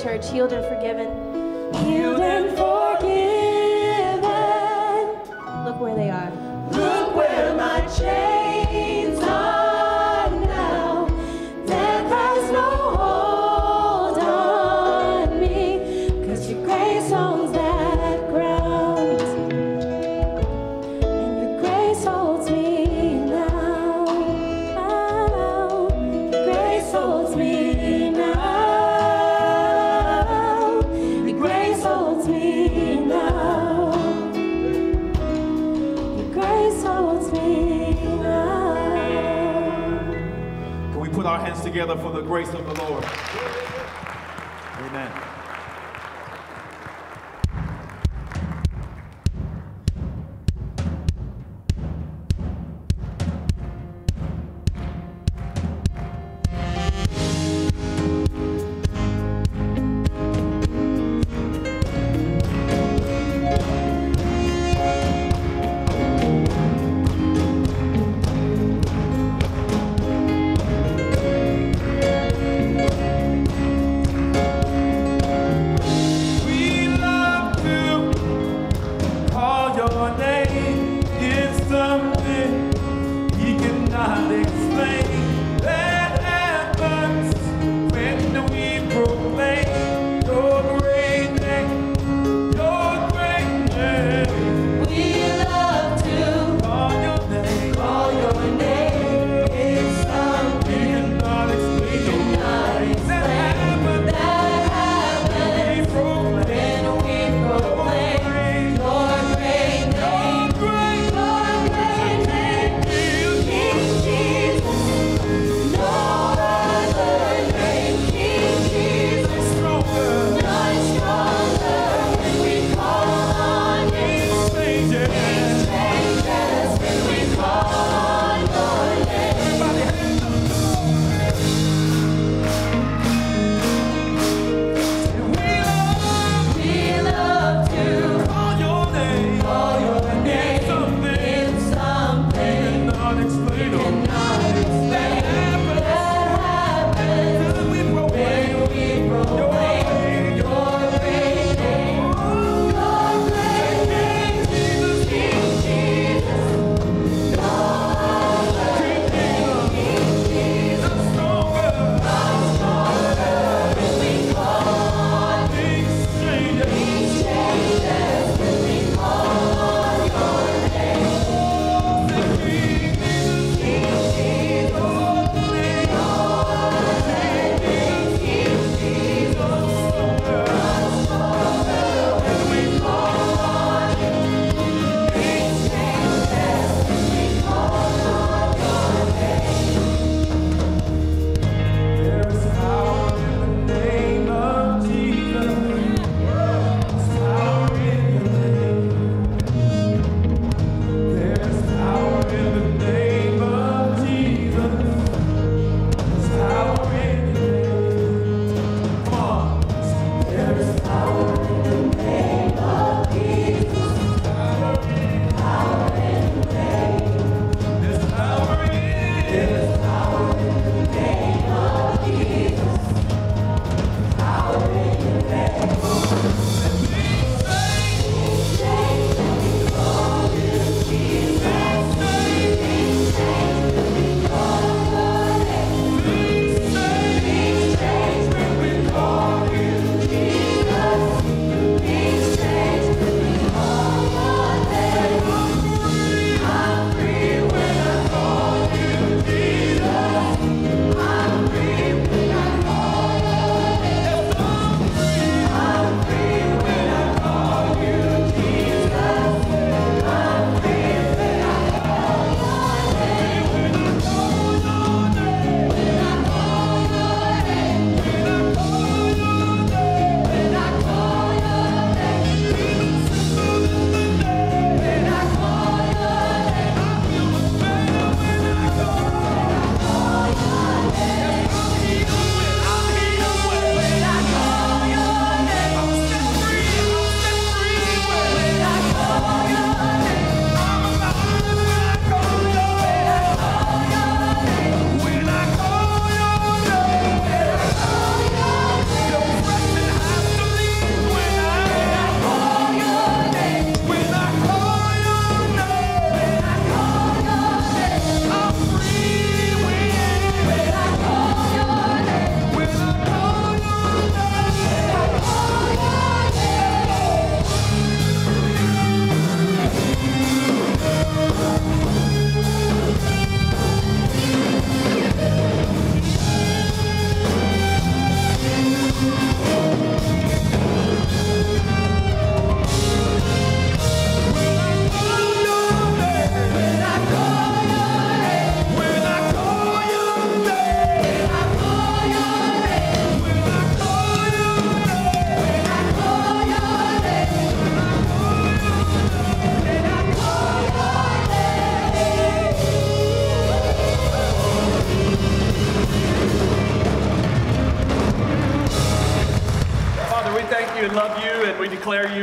church, healed and forgiven. Healed and forgiven. Look where they are. Look where my chains are now. Death has no hold on me, 'cause your grace owns that ground, and your grace holds me now. Your grace holds me now. Your grace holds me now. Your grace holds me now. Can we put our hands together for the grace of the Lord? Amen.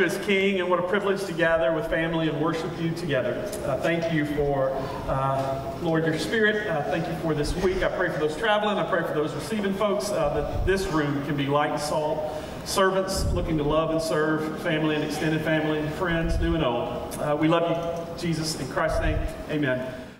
you as King, and what a privilege to gather with family and worship you together. Thank you for, Lord, your Spirit. Thank you for this week. I pray for those traveling. I pray for those receiving folks, that this room can be light and salt. Servants looking to love and serve, family and extended family, friends, new and old. We love you, Jesus. In Christ's name, amen.